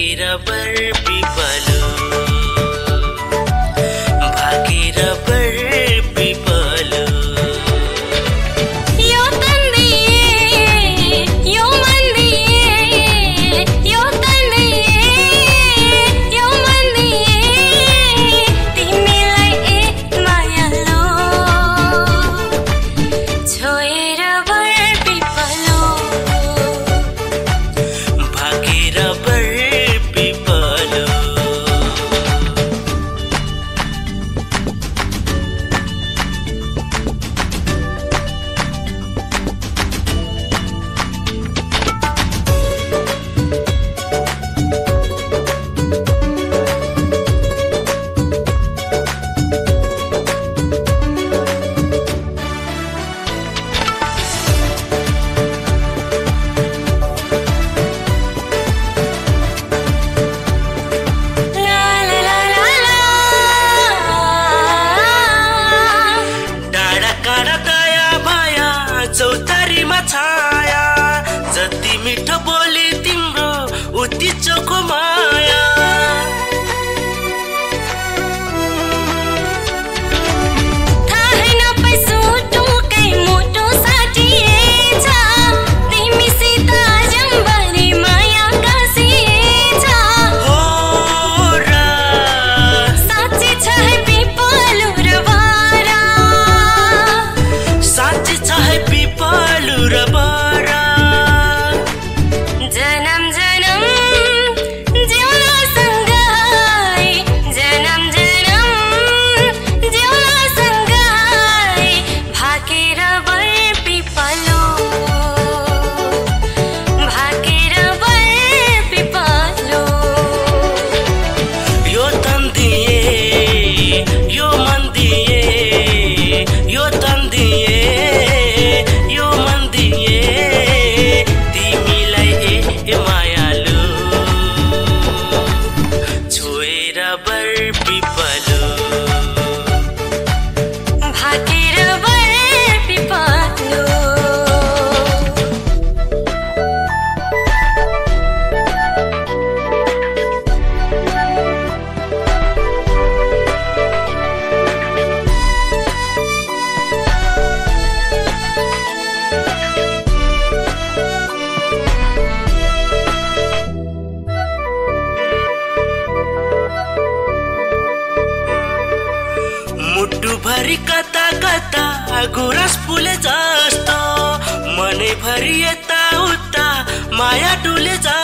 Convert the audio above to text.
भागेर बर पिपलो भागेर बर पिपलो यो तन्दिए यो मन्दिए यो तन्दिए यो मन्दिए तिमीलाई ए मायालो छोएर बर पिपलो भागेर बर पिपलो चौतारीमा छाया जति मिठो बोली तिम्रो उति चोखो माया थाहै नपाइसु टुकै मोटो साटिएछ तिमीसित जम्बरी माया गाँसिएछ हो र साँच्चै छ है पिपलो र बारा साँच्चै छ है पिपलो र बारा जन्म जन्म जिउला सँगै जन्म जन्म जिउला सँगै भागेर बर पिपलो भागेर बर पिपलो यो तन्दिए यो मन्दिए यो तन्दिए यो मन्दिए तिमीलाई ए मायालु छोएर बर पिपलो भागेर बर पिपलो मुटु भरि कता कता गुराँस फुले जस्तो मनै भरि यता उता माया डुले जस्तो